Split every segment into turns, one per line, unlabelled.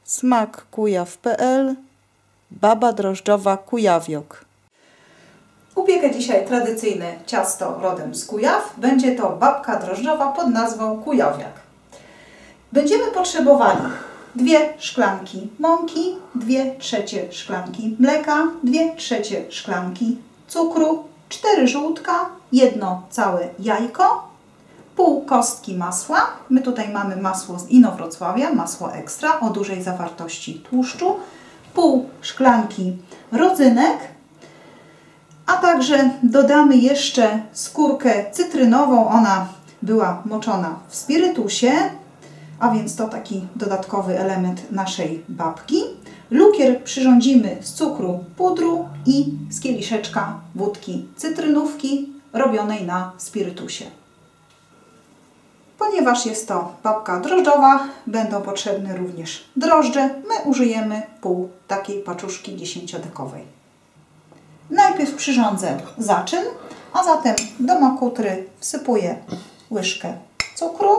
smakkujaw.pl, baba drożdżowa Kujawiok. Upiekę dzisiaj tradycyjne ciasto rodem z Kujaw. Będzie to babka drożdżowa pod nazwą kujawiak. Będziemy potrzebowali 2 szklanki mąki, 2/3 szklanki mleka, 2/3 szklanki cukru, 4 żółtka, 1 całe jajko, pół kostki masła. My tutaj mamy masło z Inowrocławia, masło ekstra o dużej zawartości tłuszczu, pół szklanki rodzynek, a także dodamy jeszcze skórkę cytrynową. Ona była moczona w spirytusie, a więc to taki dodatkowy element naszej babki. Lukier przyrządzimy z cukru, pudru i z kieliszeczka wódki cytrynówki robionej na spirytusie. Ponieważ jest to babka drożdżowa, będą potrzebne również drożdże. My użyjemy pół takiej paczuszki 10-dekowej. Najpierw przyrządzę zaczyn, a zatem do makutry wsypuję łyżkę cukru,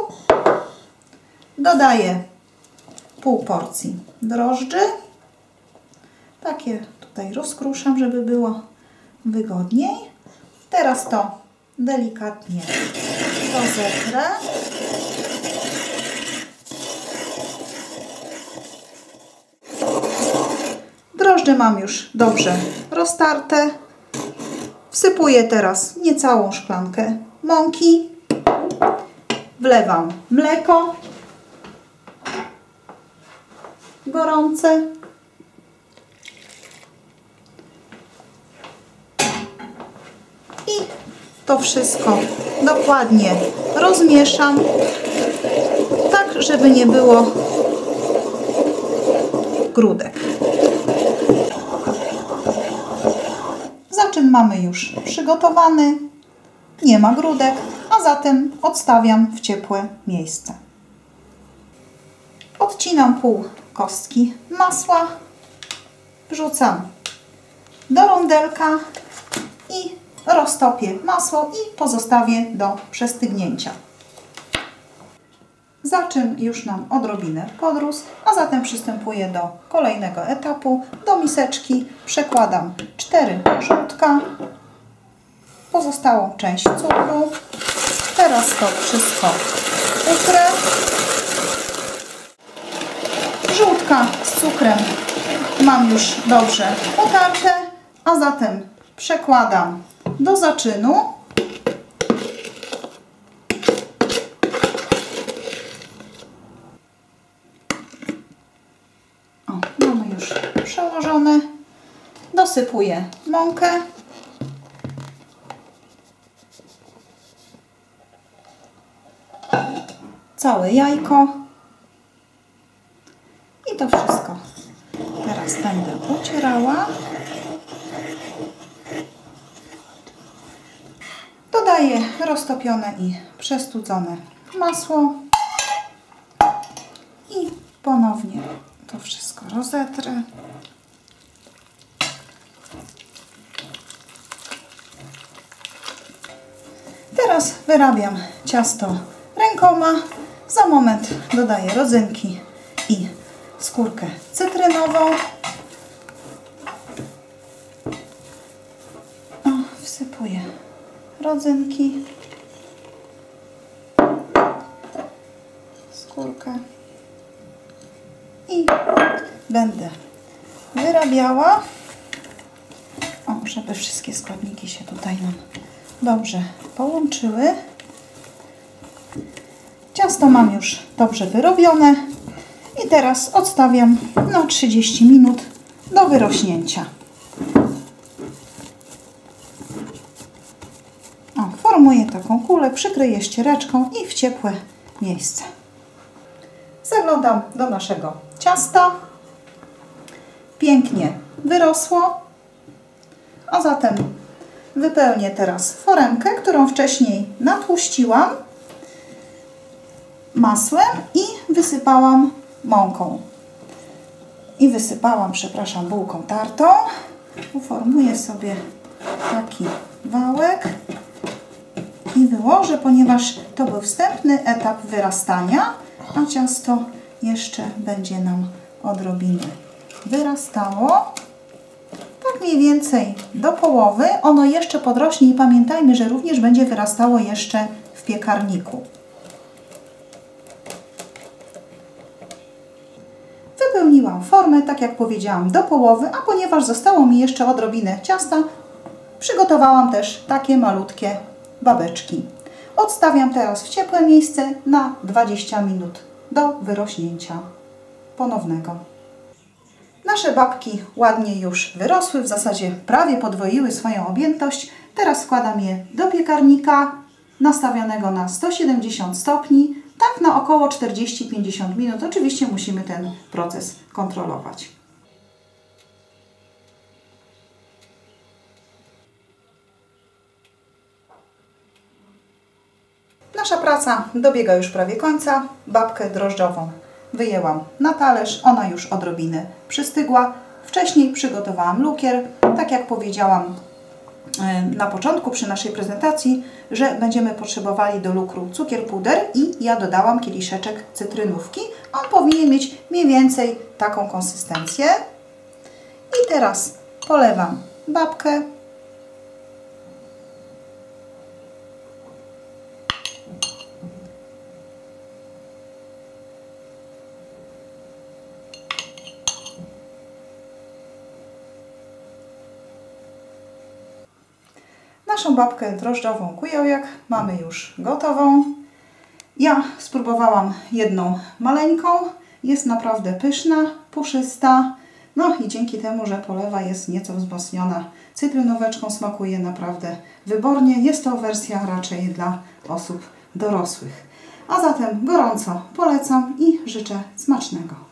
dodaję pół porcji drożdży. Takie tutaj rozkruszam, żeby było wygodniej. Teraz to delikatnie rozetrę. Drożdże mam już dobrze roztarte. Wsypuję teraz niecałą szklankę mąki. Wlewam mleko gorące. I to wszystko dokładnie rozmieszam, tak żeby nie było grudek. Zaczyn mamy już przygotowany, nie ma grudek, a zatem odstawiam w ciepłe miejsce. Odcinam pół kostki masła, wrzucam do rondelka i roztopię masło i pozostawię do przestygnięcia. Zaczyn już nam odrobinę podrósł, a zatem przystępuję do kolejnego etapu. Do miseczki przekładam 4 żółtka, pozostałą część cukru. Teraz to wszystko utrę. Żółtka z cukrem mam już dobrze utarte, a zatem przekładam do zaczynu. O, mamy już przełożone. Dosypuję mąkę. Całe jajko. I to wszystko teraz będę ucierała. Dodaję roztopione i przestudzone masło i ponownie to wszystko rozetrę. Teraz wyrabiam ciasto rękoma. Za moment dodaję rodzynki i skórkę cytrynową. Wsypuję rodzynki, skórkę i będę wyrabiała, żeby wszystkie składniki się tutaj nam dobrze połączyły. Ciasto mam już dobrze wyrobione i teraz odstawiam na 30 minut do wyrośnięcia. Formuję taką kulę, przykryję ściereczką i w ciepłe miejsce. Zaglądam do naszego ciasta. Pięknie wyrosło. A zatem wypełnię teraz foremkę, którą wcześniej natłuściłam masłem i wysypałam mąką. Bułką tartą. Uformuję sobie taki wałek i wyłożę, ponieważ to był wstępny etap wyrastania, a ciasto jeszcze będzie nam odrobinę wyrastało. Tak mniej więcej do połowy. Ono jeszcze podrośnie i pamiętajmy, że również będzie wyrastało jeszcze w piekarniku. Wypełniłam formę, tak jak powiedziałam, do połowy, a ponieważ zostało mi jeszcze odrobinę ciasta, przygotowałam też takie malutkie babeczki. Odstawiam teraz w ciepłe miejsce na 20 minut do wyrośnięcia ponownego. Nasze babki ładnie już wyrosły, w zasadzie prawie podwoiły swoją objętość. Teraz wkładam je do piekarnika nastawionego na 170 stopni, tak na około 40-50 minut. Oczywiście musimy ten proces kontrolować. Nasza praca dobiega już prawie końca. Babkę drożdżową wyjęłam na talerz. Ona już odrobinę przystygła. Wcześniej przygotowałam lukier. Tak jak powiedziałam na początku przy naszej prezentacji, że będziemy potrzebowali do lukru cukier puder i ja dodałam kieliszeczek cytrynówki. On powinien mieć mniej więcej taką konsystencję. I teraz polewam babkę. Naszą babkę drożdżową kujowiak mamy już gotową. Ja spróbowałam jedną maleńką. Jest naprawdę pyszna, puszysta. No i dzięki temu, że polewa jest nieco wzmocniona cytrynóweczką, smakuje naprawdę wybornie. Jest to wersja raczej dla osób dorosłych. A zatem gorąco polecam i życzę smacznego.